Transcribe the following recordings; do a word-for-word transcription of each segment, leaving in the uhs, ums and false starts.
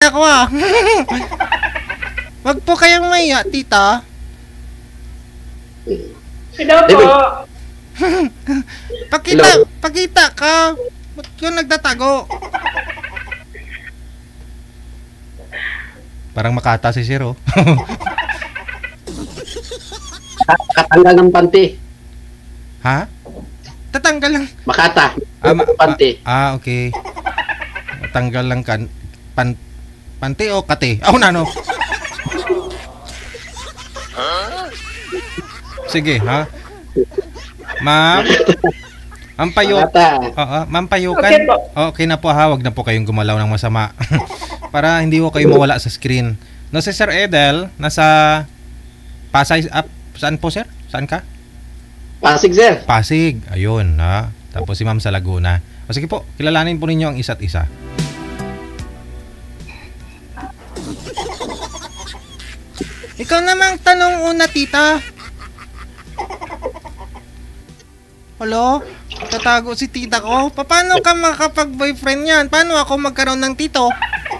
tita ko ah. Wag po kayong maya, tita. Hello po. Pakita, Hello. pakita ka. Ba't ka nagtatago? Parang Makata si Sir, oh. Katanggal ng panty. Ha? Tatanggal lang. Makata. Ah, ma- Panty. Ah, okay. Tanggal lang kan pan panty o kate. Ako na no. Sige, ha? Ma'am. Ma'am Payo. Makata. Oo, Ma'am Payukan. Okay po. Okay na po ha, wag na po kayong gumalaw ng masama. Para hindi ko kayo mawala sa screen. No, si Sir Edel, nasa Pasay, up, saan po sir? Saan ka? Pasig, sir. Pasig, ayun ha. Tapos si Ma'am sa Laguna. O sige po, kilalanin po ninyo ang isa't isa. Ikaw namang tanong una, tita. Hello? Tatago si tita ko? Paano ka makapag-boyfriend yan? Paano ako magkaroon ng tito?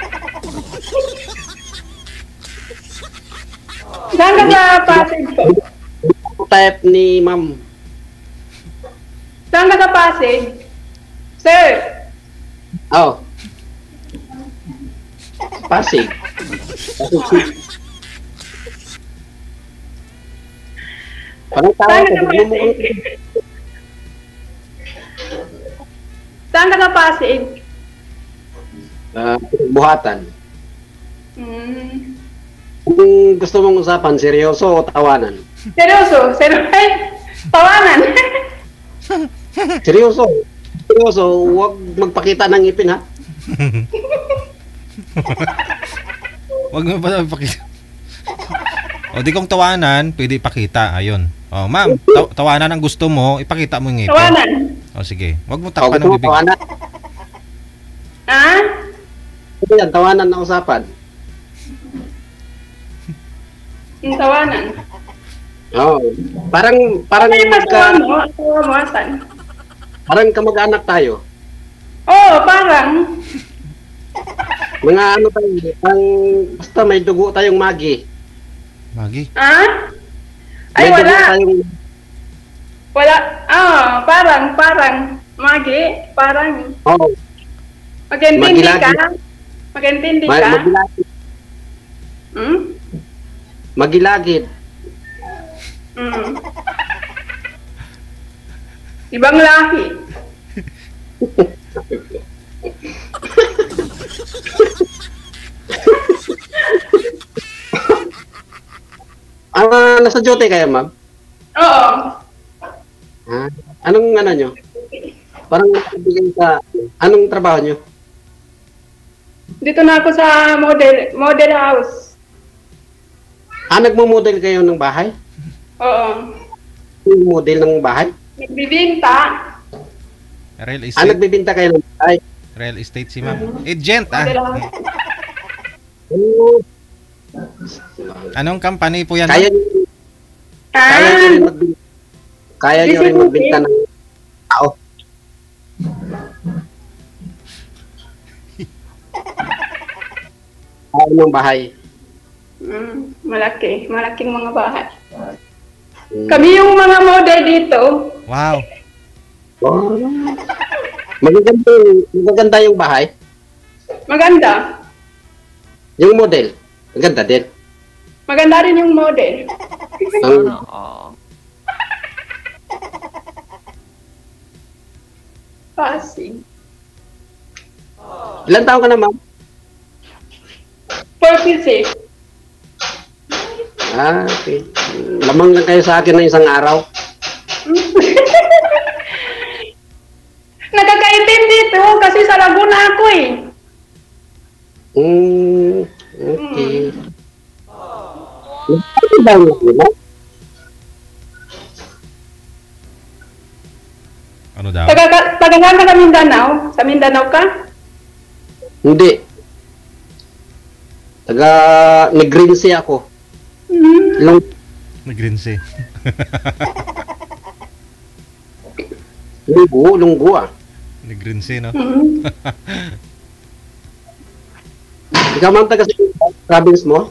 Saan ka sa Pasig po? Type ni ma'am. Saan ka sa Pasig? Sir, Oh. Pasig. Pasig. Parang tao saan ko. ka sa Pasig? Saan ka sa Pasig? Uh, buhatan. Hmm. Kung gusto mong usapan, seryoso o tawanan? Seryoso, seryoso. Tawanan. Seryoso. Seryoso, huwag magpakita ng ngipin, ha? Wag mo pa ipakita. O di kung tawanan, pwede ipakita. Ayun. O ma'am, taw- tawanan ang gusto mo, ipakita mo yung ngipin. Tawanan. O sige, wag mo O, takpan gusto ng mo bibig. tawanan? Ha? Ito yan, tawanan na usapan. Yung tawanan. Oo. Parang, parang, Ano yung asawa ka, mo? Asawa mo, asan? parang kamag-anak tayo. Oo, parang. Mga ano tayo, parang, basta may dugo tayong magi. Magi. Ha? Ay, May dugo wala. tayong, Wala. Ah, parang, parang. Magi, parang. oh, Mag-intindi Magilagi. ka? Mag-intindi mag- ka? magilagid. Hmm? Magilagid. Hmm. Ibang lahi. Ah, nasa jote kayo, ma'am? Oo. Ah, anong ano nyo? Parang nakabigay sa, anong trabaho nyo? Dito na ako sa model model house. Ah, nagmo-model kayo ng bahay? Oo. Yung model ng bahay? Nagbibinta. Real Ah, estate. nagbibinta kayo ng bahay? Real estate si ma'am. Agent ah. Model house. Oh, Anong company po yan? kaya ma'am? nyo, kaya nyo rin Ah, magbinta, kaya nyo rin magbinta ng tao. Tao ng bahay. mm, malaki. Malaking mga bahay. Hmm. Kami yung mga model dito. Wow. Oh. Magaganda, magaganda yung bahay. Maganda. Yung model, maganda din. Maganda rin yung model. Ang, Pasig. ilan taon ka na, ma'am? forty-six. Ah, okay. Lamang lang kayo sa akin ng isang araw. Nakakaintindi to kasi sa Laguna ako eh. Hmm, okay. Ano ba yung Laguna? Ano daw? Taga, taga saan ka sa Mindanao? Sa Mindanao ka? Hindi. Taga Negrinse ako. Hmm. Long, Nagrinse. lunggo, lunggo ah. Nagrinse no? Hmm. Ikaw man taga province mo?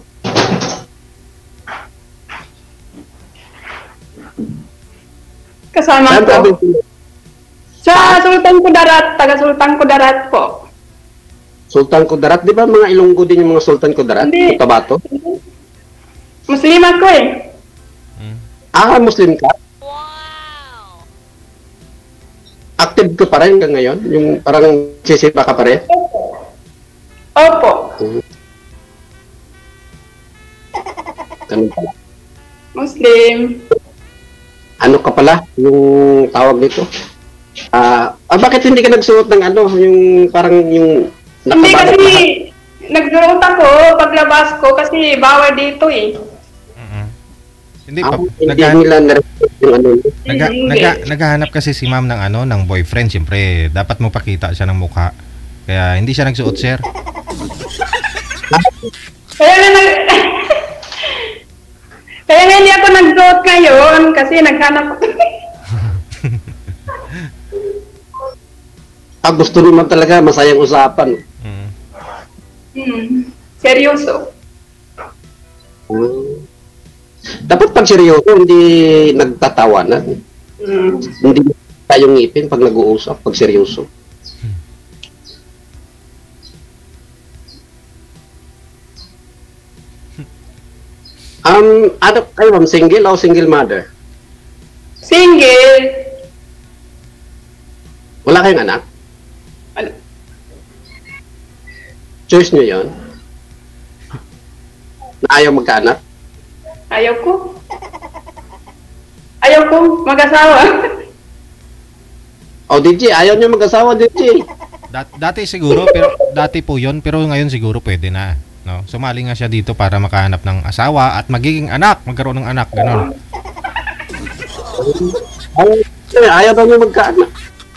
Kasama Saan ko. province mo? Sa Sultan Kudarat, taga Sultan Kudarat po. Sultan Kudarat, di ba mga Ilonggo din yung mga Sultan Kudarat? Hindi. Cotabato? Muslim ako eh. Mm. Ah, Muslim ka? Active ka pa rin hanggang ngayon? Yung parang sisipa ka pa rin? Opo. Ganun pala. Muslim. Ano ka pala? Yung tawag nito? Ah, ah, bakit hindi ka nagsuot ng ano? Yung parang yung... Hindi nakabalot kasi lahat? nagsuot ako paglabas ko kasi bawal dito eh. Mm-mm. Hindi Ah, pa. hindi Nagha- nila na-respect yung ano. nagha- Hindi. nagha- naghahanap kasi si ma'am ng ano, ng boyfriend. Siyempre, dapat mo pakita siya ng mukha. Kaya hindi siya nagsuot, sir. Kaya nga nag... Kaya nga hindi ako nagsuot ngayon kasi naghanap ako. Ah, gusto naman talaga masayang usapan. Mm. Hmm. Seryoso. Hmm. Dapat pag seryoso, hindi nagtatawanan. Hmm. Hindi tayong ngipin pag nag-uusap, pag seryoso. Um, ano kayo ma'am, single o single mother? Single. Wala kayong anak? Ano? Choice nyo yon? Na ayaw magkaanak? Ayaw ko. Ayaw ko mag-asawa. O D J, ayaw nyo mag-asawa D J. Dat- dati siguro, pero dati po yon, pero ngayon siguro pwede na. No? Sumali nga siya dito para makahanap ng asawa at magiging anak, magkaroon ng anak, gano'n. Ayaw, ayaw daw nyo magkaanak.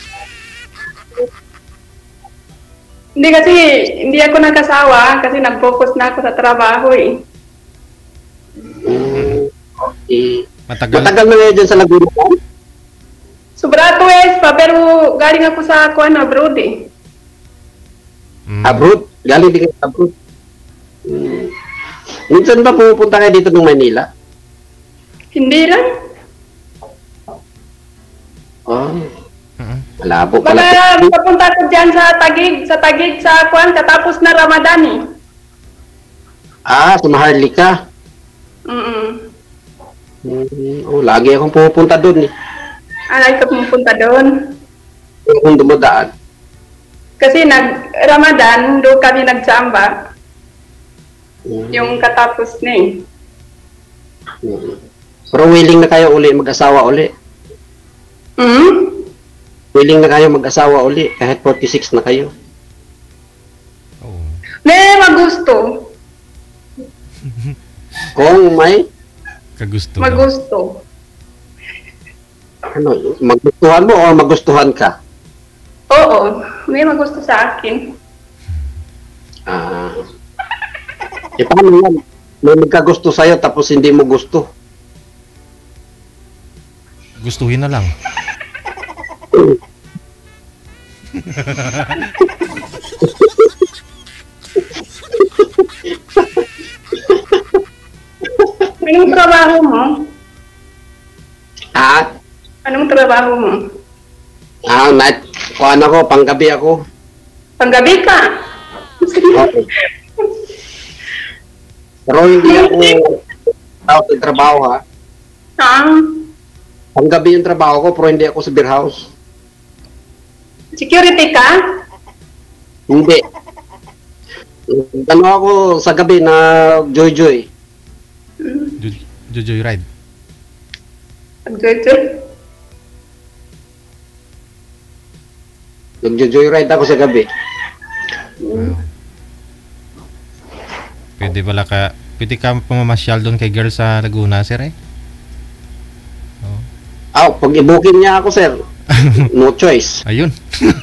Hindi kasi, hindi ako nag-asawa kasi nag-focus na ako sa trabaho eh. Hmm, okay. Matagal. Matagal na ngayon dyan sa Laguna. Sobra two years pa pero galing ako sa kuan abroad eh. Mm. Abroad? Galing din kayo sa abroad. Hmm. Minsan ba pupunta kayo dito ng Manila? Hindi lang. Oh, Mm. malabo Baka pala. papunta ko dyan sa Tagig, sa Tagig sa kuan katapos na Ramadan eh. Ah, sa Maharlika. Mm. Hmm. Oh, lagi akong pupunta doon eh. Alay ko pumunta doon. Kung dumadaan. Kasi nag Ramadan do kami nagsamba Hmm. yung katapos na eh. Hmm. Pero willing na kayo uli mag-asawa uli. Hmm? Willing na kayo mag-asawa uli kahit forty-six na kayo. Oo. May magusto. Kung may Kagusto. daw. Magusto. ano, magustuhan mo o magustuhan ka? Oo, may magusto sa akin. Ah. Eh, paano yan? May magkagusto sa'yo tapos hindi mo gusto. Gustuhin na lang. Anong trabaho mo? Ah, Anong trabaho mo? ah, night, kuhan ako, panggabi ako. Panggabi ka? Okay. Pero hindi ako out ng trabaho ha. Ah, Panggabi yung trabaho ko pero hindi ako sa beer house. security ka? Hindi. Ano ako sa gabi na joy-joy. Ju- Jojoy ride. Pag-jojo? Nag-joyride ako sa gabi. Wow. Pwede pala ka, pwede ka pumamasyal doon kay girl sa Laguna, sir eh? Oh. Ah, pag i-booking niya ako, sir, no choice. Ayun.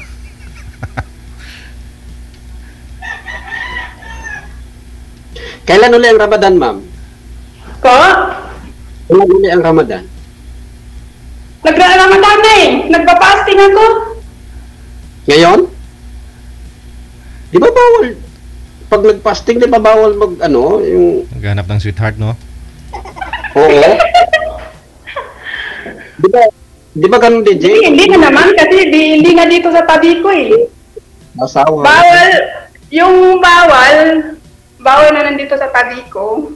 Kailan uli ang Ramadan, ma'am? Ko? Kailan uli ang Ramadan? Nagra-ramadan na eh. Nagpa-fasting ako. Ngayon? Di ba bawal? pag nag-fasting, di ba bawal mag, ano, yung, Naghanap ng sweetheart, no? oo. Di ba, di ba ganun, D J? Hindi, hindi na naman kasi di, hindi nga dito sa tabi ko eh. Asawa. Bawal, yung bawal, bawal na nandito sa tabi ko.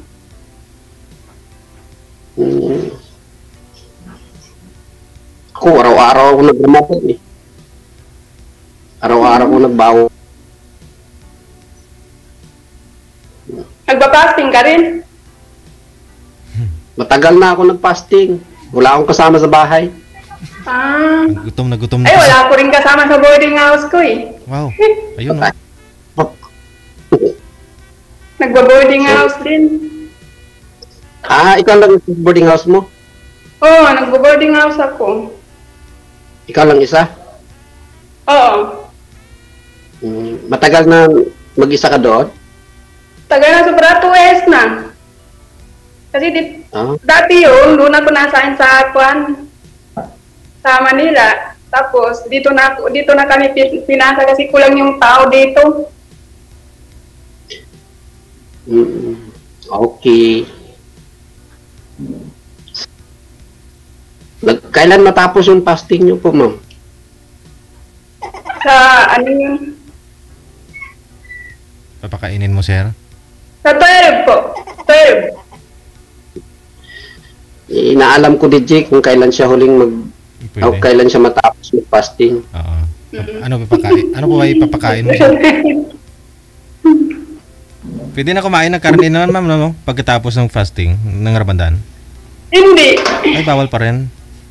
Hmm. Ako, araw-araw ako nagramatan eh. Araw-araw ako nagbawo. Nagpa-fasting ka rin? Matagal na ako nag-fasting. Wala akong kasama sa bahay. Ah. Gutom na gutom na. Ay, kasi. wala ko rin kasama sa boarding house ko eh. Wow. Ayun, no? Nagba-boarding house din. Ah, ikaw lang yung boarding house mo? Oo, oh, nagba-boarding house ako. Ikaw lang isa? Oo. Hmm. Matagal na mag-isa ka doon? Tagal na sobra two years na. Kasi di, Ah. dati yun, doon ako nasain sa Kwan, sa Manila. Tapos dito na ako- dito na kami pi- pinasa kasi kulang yung tao dito. Mm. Okay. Nag- Kailan matapos yung fasting niyo po, ma'am? Sa ano yun? Papakainin mo, sir? Sa twelve po. twelve. Inaalam ko, D J, kung kailan siya huling mag... O Pwede. kailan siya matapos mag-fasting. Oo. Ano papakain? Ano po ba ipapakain mo, sir? Pwede na kumain ng karne naman, ma'am, no? Pagkatapos ng fasting, ng Ramadan. Hindi. Ay, bawal pa rin.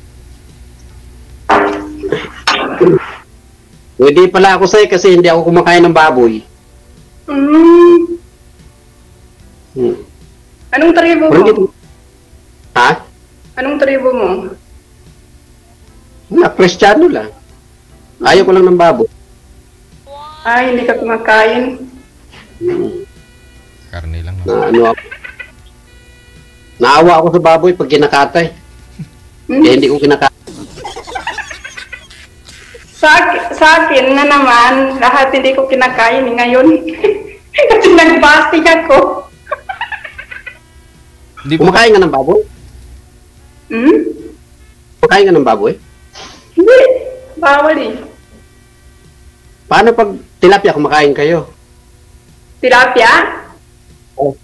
Pwede pala ako sa'yo kasi hindi ako kumakain ng baboy. Mm. Hmm. Anong tribo Pero hindi- mo? Ha? Anong tribo mo? Na, Kristiyano lang. Ayaw ko lang ng baboy. Ay, hindi ka kumakain. Karne lang, no? Na ano ako. Naawa ako sa baboy pag kinakatay. Hmm? Eh, hindi ko kinakatay. Sa, sa akin na naman, lahat hindi ko kinakain eh, ngayon. Kasi nag-fasting ako. Hindi po ba? Kumakain ka ng baboy? Hmm? Kumakain ka ng baboy? Hindi. Bawal eh. Paano pag tilapia kumakain kayo? Tilapia? Oh.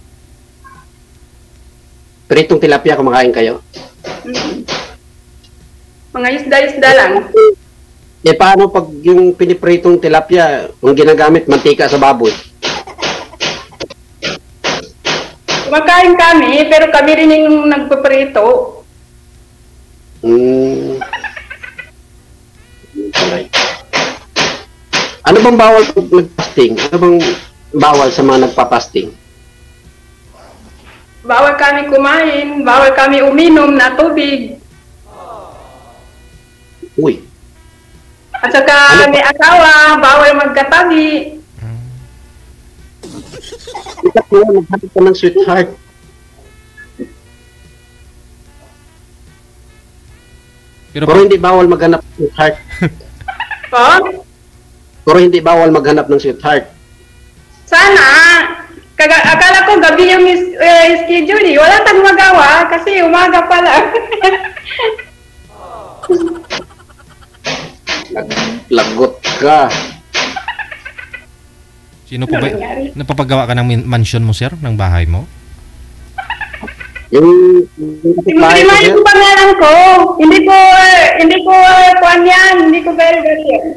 Pritong tilapia kumakain kayo? Hmm. Mga isda-isda lang. Eh, paano pag yung pinipritong tilapia, ang ginagamit, mantika sa baboy? Kumakain kami, pero kami rin yung nagpaprito. Hmm. Alright. Ano bang bawal pag nag-fasting? Ano bang bawal sa mga nagpa-fasting? Bawal kami kumain, bawal kami uminom na tubig. Uy, At saka Ano may asawa, bawal magkatabi. ikat mo, naghanap ka ng sweetheart. Pero Pero hindi bawal maghanap ng sweetheart. Po? Pero hindi bawal maghanap ng sweetheart. Sana. Kaga, akala ko gabi yung is, eh, schedule eh. Wala tayong magawa kasi umaga pa lang. Lag- Lagot ka. sino po ba? Napapagawa ka ng min- mansion mo, sir? Ng bahay mo? Yung, yung kapitbahay ko, Sinimay sir, ko pangalan ko. Hindi ko, eh, hindi ko, uh, kuhan yan. Hindi ko very, very yan.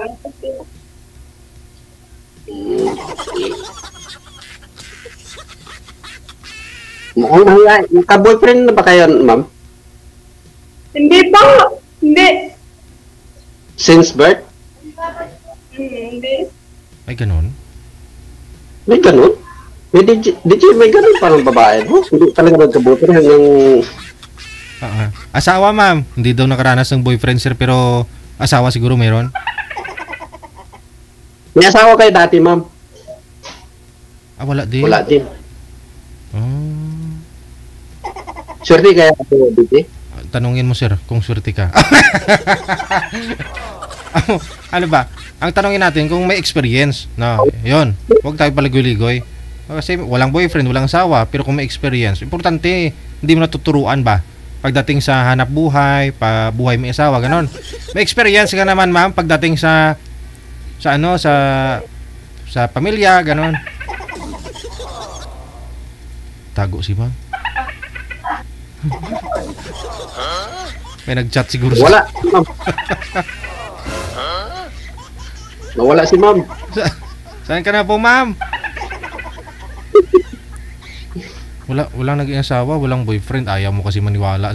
mukhang mahiya. Ka-boyfriend na ba kayo, ma'am? Hindi po. Hindi. Since birth? Hmm, hindi. Ay, ganun? May ganun? May D J, D J may ganun parang babae. Oh, hindi talaga nagkabuti hanggang... Ah, ah. Asawa, ma'am. Hindi daw nakaranas ng boyfriend, sir, pero asawa siguro meron. May asawa kayo dati, ma'am? Ah, wala din. Wala din. Oh. Swerte kaya ako, D J? Tanungin mo, sir, kung swerte ka. Ano ba? Ang tanongin natin kung may experience. No, yun. Huwag tayo paligoy-ligoy. Kasi walang boyfriend, walang asawa, pero kung may experience, importante, hindi mo natuturuan ba? Pagdating sa hanap buhay, pa buhay may asawa, ganon. May experience ka naman, ma'am, pagdating sa sa ano, sa sa pamilya, ganon. Tago si ma'am. May nag-chat siguro. Wala, ma'am. Nawala si ma'am. Sa- Saan ka na po, ma'am? Wala, walang naging asawa, walang boyfriend. Ayaw mo kasi maniwala.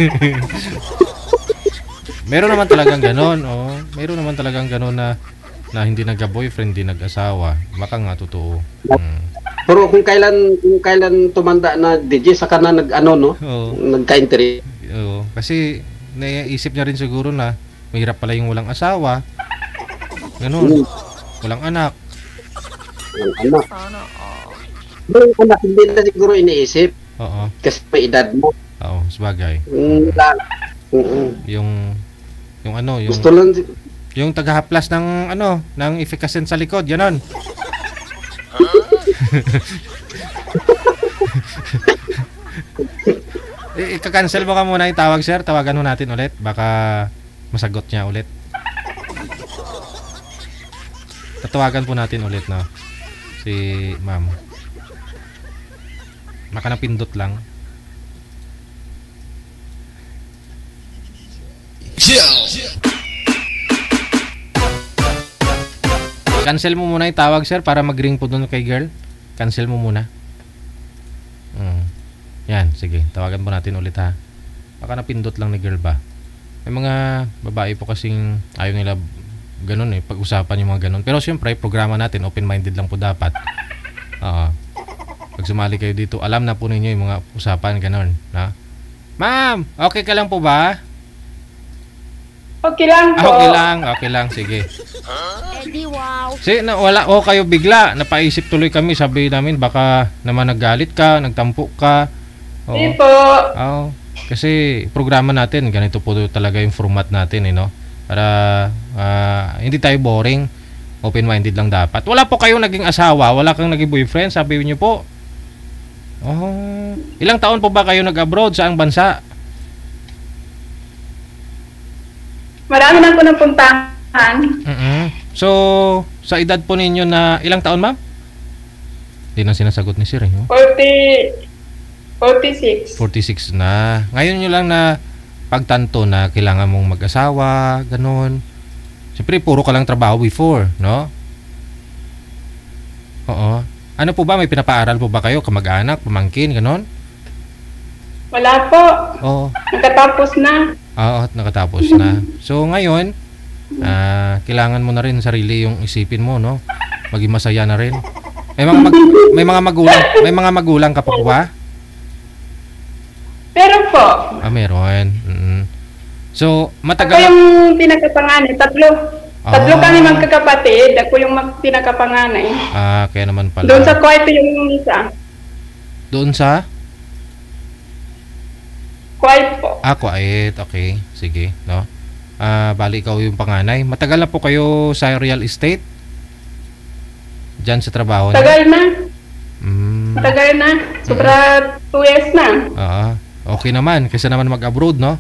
Meron naman talagang ganon, oh. Meron naman talagang ganon na na hindi nagka-boyfriend, hindi nag-asawa. Baka nga totoo. Hmm. Pero kung kailan kung kailan tumanda na D J saka na nag ano no, Oo. nagka-interest. Oo. Kasi naiisip niya rin siguro na mahirap pala yung walang asawa. Ganon. Walang anak. Ang anak. Pero yung anak hindi na siguro iniisip Oo. kasi may edad mo. Oo, sabagay. Mm, lang. Mm-mm. Yung yung ano, yung Gusto lang si- yung tagahaplas ng ano, ng efficacy sa likod, ganon. I- ika-cancel mo ka muna yung tawag, sir. Tawagan mo natin ulit. Baka masagot niya ulit. Tatawagan po natin ulit, no? Si ma'am. Baka napindot lang. Cancel mo muna yung tawag, sir, para mag-ring po doon kay girl. Cancel mo muna. Mm. Yan, sige. Tawagan po natin ulit, ha. Baka napindot lang ni girl ba. May mga babae po kasing ayaw nila ganun eh, pag-usapan yung mga ganun. Pero siyempre, programa natin, open-minded lang po dapat. Oo. Pag sumali kayo dito, alam na po ninyo yung mga usapan, ganun. Ha? Ma'am, okay ka lang po ba? Okay lang Ah, po. okay lang, okay lang, sige. Eddie, wow. Si na wala o kayo bigla, napaisip tuloy kami, sabi namin baka naman naggalit ka, nagtampo ka. Hindi Oo. po. Oo. Kasi programa natin, ganito po talaga yung format natin, eh, no? Para ah, hindi tayo boring, open-minded lang dapat. Wala po kayong naging asawa, wala kang naging boyfriend, sabi niyo po. Oh, ilang taon po ba kayo nag-abroad, saang bansa? Marami na po napuntahan. Mm-mm. So, sa edad po ninyo na ilang taon, ma'am? Hindi na sinasagot ni Sir, eh, no? forty, forty-six. forty-six na. Ngayon nyo lang na pagtanto na kailangan mong mag-asawa, ganun. Siyempre, puro ka lang trabaho before, no? Oo. Ano po ba? May pinapaaral po ba kayo? Kamag-anak, pamangkin, ganun? Wala po. Oo. Nakatapos na. Oo, at nakatapos na. So, ngayon, ah, kailangan mo na rin sarili yung isipin mo, no? Maging masaya na rin. May mga mag- may mga magulang, may mga magulang ka pa po ba? Pero po, Ah, meron. Mm. So, ako matagal yung pinakapanganay. Tatlo. Tatlo Ah. kami magkakapatid. Ako yung mag- pinakapanganay. Ah, kaya naman pala. Doon sa kwarto yung isa. Doon sa? Quiet po. Ah, quiet. Okay. Sige, no? Ah, bali ikaw yung panganay. Matagal na po kayo sa real estate? Diyan sa trabaho niyo? Tagal na. Mm. Tagal na. Sobra two years na. Oo. Okay naman. Kasi naman mag-abroad, no?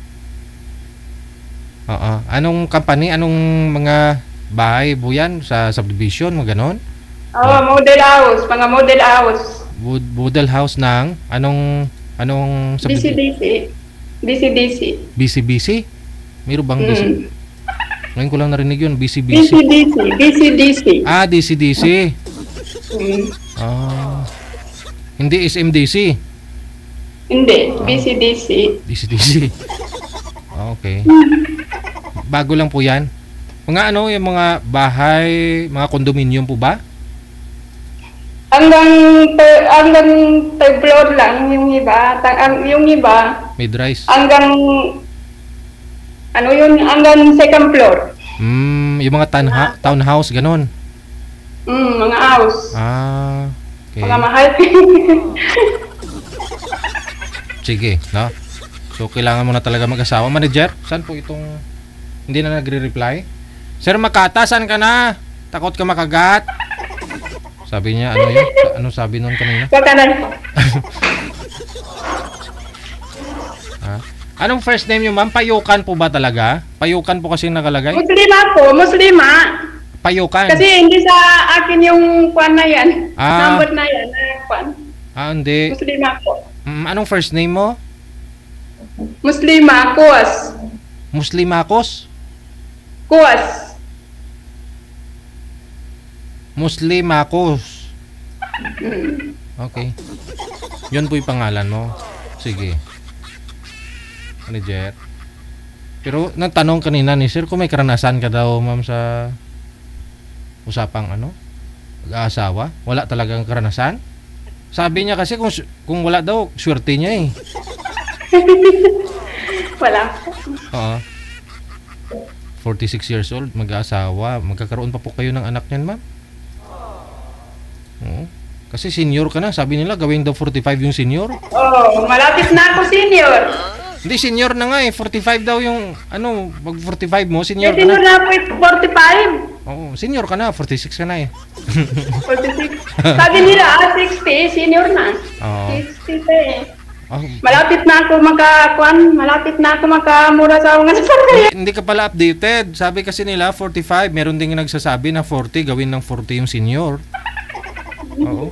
Oo. Anong company? Anong mga bahay po yan? Sa subdivision? Mga ganon? Oh, model house. Mga model house. Wood, Woodell house ng anong anong D C D C. D C D C. B C B C? Mayroon bang B C? Mm. Ngayon ko lang narinig yun, B C B D C. C D C. D C D C. Ah, D C D C. Mm. Ah. Hindi S M D C. Hindi. D C D C. D C D C. Okay. Bago lang po yan. Mga ano, yung mga bahay, mga condominium po ba? Hanggang ter, hanggang third floor lang yung iba. Ta, ang, yung iba Mid-rise. hanggang ano yun, hanggang second floor. Hmm, yung mga townha- townhouse, ganon. Mm, mga house. Ah, okay. Mga mahal. Sige, no? So, kailangan mo na talaga mag-asawa. Manager, saan po itong hindi na nagre-reply? Sir Makata, saan ka na? Takot ka makagat? Sabi niya, ano yun? Ano sabi nun kanina? Wag ka na. Ha? Anong first name niyo, ma'am? Payukan po ba talaga? Payukan po kasi nakalagay? Muslima po, muslima. Payukan. Kasi hindi sa akin yung kwan na yan. Ah. Number na yan. Na kwan. Ah, hindi. Muslima po. Mm, anong first name mo? Muslima, kuwas. Muslimakos? Kuwas. Muslimakos. Okay. Yun po yung pangalan mo. Sige. Manager. Pero nagtanong kanina ni sir kung may karanasan ka daw, ma'am, sa usapang ano? Mag-aasawa? Wala talagang karanasan? Sabi niya kasi kung kung wala daw, swerte niya eh. Wala. Oo. forty-six years old, mag-aasawa. Magkakaroon pa po kayo ng anak niyan, ma'am? Oo. Kasi senior ka na. Sabi nila gawin daw forty-five yung senior. Oh, malapit na ako senior. Hindi, senior na nga eh. forty-five daw yung, ano, mag forty-five mo, senior May ka senior na. na ako eh, forty-five. Oo, senior ka na. forty-six ka na eh. forty-six. Sabi nila, ah, sixty, senior na. Oo. sixty pa eh. Oh, Malapit na ako makakuan, malapit na ako makamura sa mga sasakyan. hindi ka pala updated. Sabi kasi nila forty-five. Meron ding nagsasabi na forty. Gawin ng forty yung senior. Oo.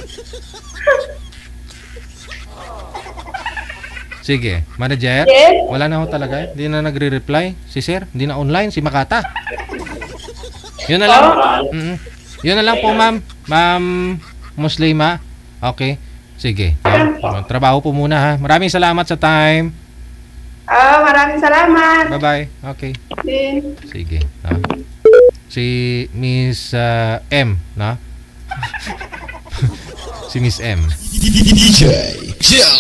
Sige, manager. Yes. Wala na ho talaga. Hindi na nagre-reply. Si sir, hindi na online. Si Makata. Yun na lang. Mm-mm. Yun na lang po, ma'am. Ma'am Muslima. Okay. Sige. Yan. Trabaho po muna ha. Maraming salamat sa time. Ah, maraming salamat. Bye-bye. Okay. Din. Sige. Ah. Si Miss uh, M, na? Si Miss M. D J Jill